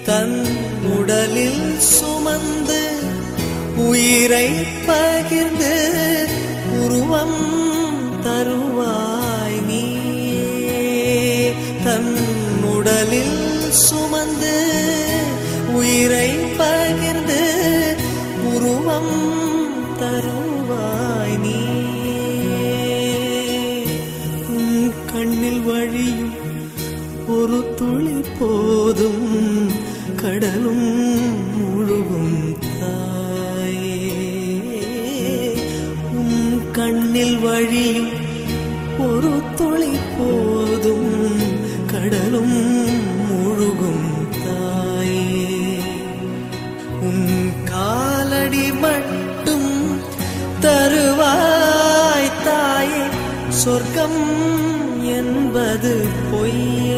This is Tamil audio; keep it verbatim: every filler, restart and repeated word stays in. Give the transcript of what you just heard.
தன் உடலில் சுமந்து உயிரை பகிர்ந்து உருவம் தருவாய் நீ. தன் உடலில் சுமந்து உயிரை பகிர்ந்து உருவம் தருவாய் நீ. உன் கண்ணில் வழியும் ஒரு துளி போதும் கடலும் முழுகும் தாயே. உன் கண்ணில் வழியும் ஒரு துளி போதும் கடலும் முழுகும் தாயே. உன் காலடி மட்டும் தருவாய் தாயே. சொர்க்கம் என்பது பொய்